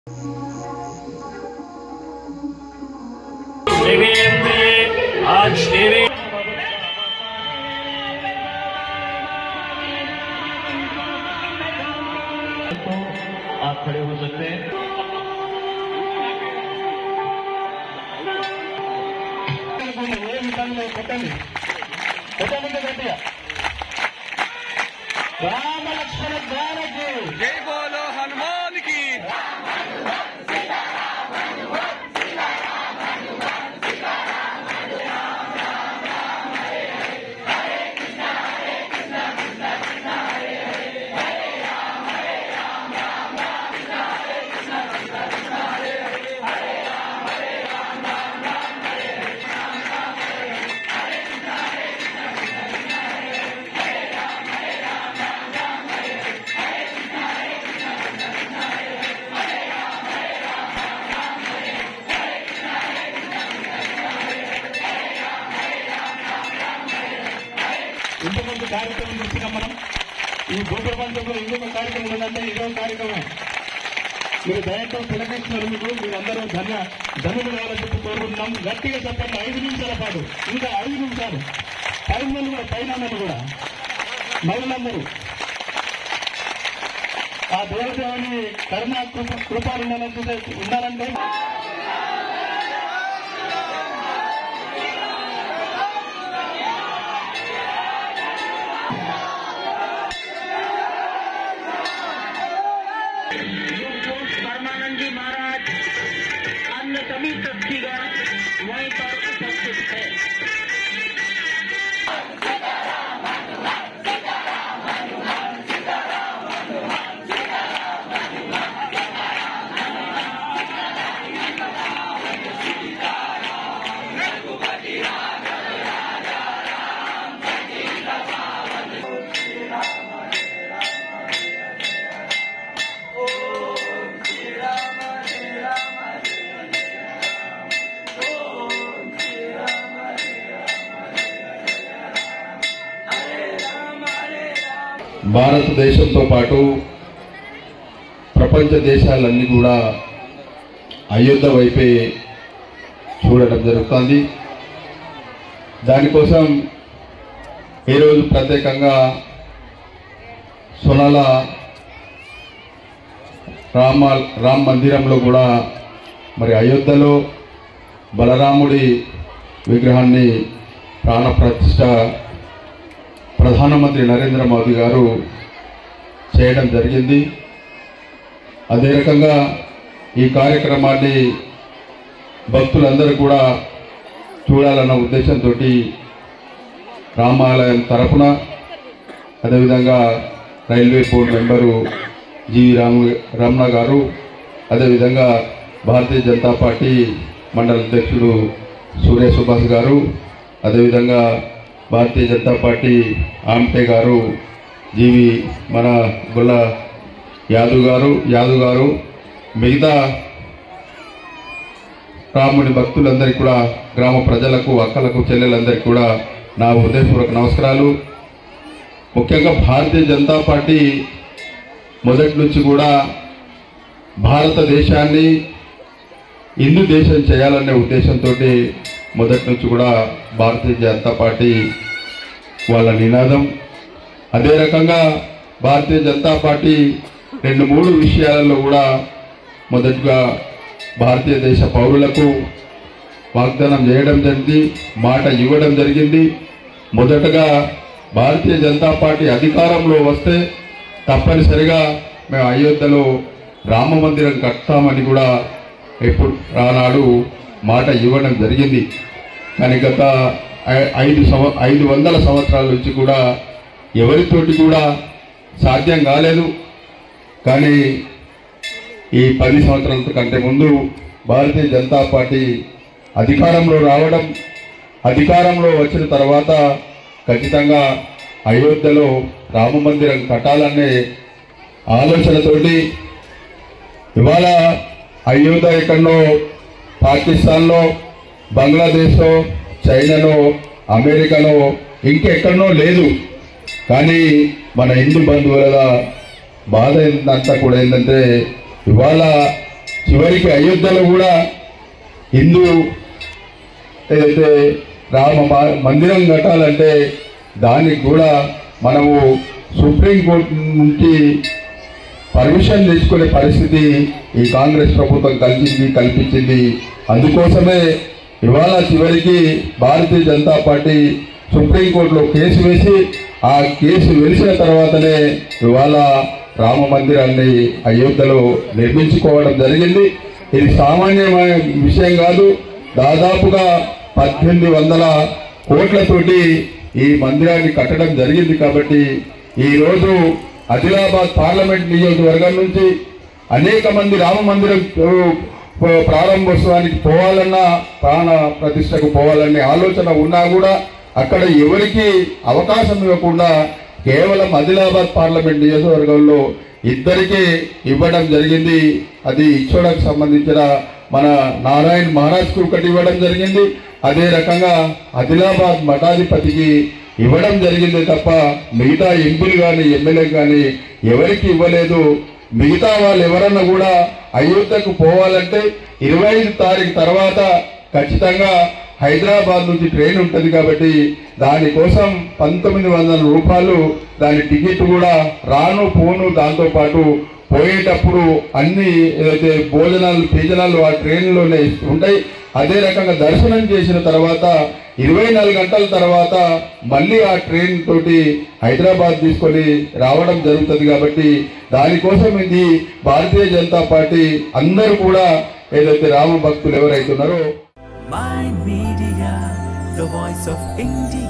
आज तेरे तो आप खड़े हो सकते हैं। राम लक्ष्मण ज्ञान की जय बोलो हनुमान की। ఇంతమంది కార్యక్రమం చూస్తున్నాం మనం। ఈ భూప్రపంచంలో ఇంకొక కార్యక్రమం ఉందంటే ఇదో కార్యక్రమం। మీరు దయతో తిలకిస్తున్నందుకు మీరందరూ ధన్యులు కావాలని చెప్పి కోరుకుంటున్నాం। గట్టిగా చెప్పండి 5 నిమిషాల పాటు, ఇంకా 5 నిమిషాలు పైన కూడా పైన కూడా మహిళలందరూ ఆ దేవదేవుని కరుణ కృపాలు ఉండాలంటే परमानंद जी महाराज अन्य सभी ट्रस्टीगण वहीं पर उपस्थित है। భారతదేశంతో పాటు ప్రపంచ దేశాలన్నీ కూడా అయోధ్య వైపే చూడడం జరుగుతుంది। దానికోసం ఈరోజు ప్రత్యేకంగా సోనాల రామ్ మందిరంలో కూడా మరి అయోధ్యలో బలరాముడి విగ్రహాన్ని ప్రాణప్రతిష్ఠ ప్రధానమంత్రి నరేంద్ర మోదీ గారు చేయడం జరిగింది। అదే రకంగా ఈ కార్యక్రమాన్ని భక్తులందరూ కూడా చూడాలన్న ఉద్దేశంతో రామాలయం తరఫున అదేవిధంగా railway board member GV Ramana గారు, అదేవిధంగా భారతీయ జనతా పార్టీ మండల అధ్యక్షుడు సూర్య సుభాష్ గారు, అదేవిధంగా భారతీయ జనతా పార్టీ ఆమ్టే గారు, జీవి మన గొల్ల యాదవ్ గారు మిగతా రాముడి భక్తులందరికీ కూడా, గ్రామ ప్రజలకు, అక్కలకు, చెల్లెలందరికీ కూడా నా హృదయపూర్వక నమస్కారాలు। ముఖ్యంగా భారతీయ జనతా పార్టీ మొదటి నుంచి కూడా భారతదేశాన్ని హిందూ దేశం చేయాలనే ఉద్దేశంతో మొదటి నుంచి కూడా భారతీయ జనతా పార్టీ వాళ్ళ నినాదం। అదే రకంగా భారతీయ జనతా పార్టీ 2-3 విషయాలలో కూడా మొదటగా భారతీయ దేశ పౌరులకు వాగ్దానం చేయడం జరిగింది, మాట ఇవ్వడం జరిగింది। మొదటగా భారతీయ జనతా పార్టీ అధికారంలో వస్తే తప్పనిసరిగా మేము అయోధ్యలో రామ మందిరం కడతామని కూడా ఎప్పుడు రానాడు మాట ఇవ్వడం జరిగింది। కానీ గత 500 సంవత్సరాల నుంచి కూడా ఎవరితోటి కూడా సాధ్యం కాలేదు। కానీ ఈ 10 సంవత్సరాల కంటే ముందు భారతీయ జనతా పార్టీ అధికారంలో రావడం, అధికారంలో వచ్చిన తర్వాత ఖచ్చితంగా అయోధ్యలో రామ మందిరం కట్టాలనే ఆలోచనతోటి ఇవాళ అయోధ్య ఎక్కడో పాకిస్తాన్లో, బంగ్లాదేశ్లో, చైనాలో, అమెరికాలో, ఇంకెక్కడో లేదు। కానీ మన హిందూ బంధువుల బాధ అంతా కూడా ఏంటంటే ఇవాళ చివరికి అయోధ్యలో కూడా హిందూ ఏదైతే రామ మందిరం కట్టాలంటే దానికి కూడా మనము సుప్రీంకోర్టు నుంచి పర్మిషన్ తీసుకునే పరిస్థితి ఈ కాంగ్రెస్ ప్రభుత్వం కల్పించింది. అందుకోసమే ఇవాళ చివరికి భారతీయ జనతా పార్టీ సుప్రీంకోర్టులో కేసు వేసి ఆ కేసు వెలిసిన తర్వాతనే ఇవాళ రామ మందిరాన్ని అయోధ్యలో నిర్మించుకోవడం జరిగింది. ఇది సామాన్యమైన విషయం కాదు. దాదాపుగా 1800 కోట్లతోటి ఈ మందిరాన్ని కట్టడం జరిగింది. కాబట్టి ఈరోజు ఆదిలాబాద్ పార్లమెంట్ నియోజకవర్గం నుంచి అనేక మంది రామ మందిరం ప్రారంభోత్సవానికి పోవాలన్నా, ప్రాణ ప్రతిష్టకు పోవాలనే ఆలోచన ఉన్నా కూడా అక్కడ ఎవరికి అవకాశం ఇవ్వకుండా కేవలం ఆదిలాబాద్ పార్లమెంట్ నియోజకవర్గంలో ఇద్దరికే ఇవ్వడం జరిగింది. అది ఇచ్చోడకు సంబంధించిన మన నారాయణ్ మహారాజ్కు ఒకటి ఇవ్వడం జరిగింది. అదే రకంగా ఆదిలాబాద్ మఠాధిపతికి ఇవ్వడం జరిగింది తప్ప మిగతా ఎంపీలు కానీ ఎమ్మెల్యే కానీ ఎవరికి ఇవ్వలేదు. మిగతా వాళ్ళు ఎవరన్నా కూడా అయోధ్యకు పోవాలంటే 25 తారీఖు తర్వాత ఖచ్చితంగా హైదరాబాద్ నుంచి ట్రైన్ ఉంటుంది. కాబట్టి దానికోసం 1900 రూపాయలు దాని టికెట్ కూడా రాను పోను, దాంతోపాటు పోయేటప్పుడు అన్ని ఏదైతే భోజనాలు ఆ ట్రైన్లోనే ఉంటాయి. అదే రకంగా దర్శనం చేసిన తర్వాత 24 గంటల తర్వాత మళ్ళీ ఆ ట్రైన్ తోటి హైదరాబాద్ తీసుకొని రావడం జరుగుతుంది. కాబట్టి దానికోసం ఇది భారతీయ జనతా పార్టీ అందరూ కూడా ఏదైతే రామ భక్తులు ఎవరైతున్నారో My Media, the voice of India.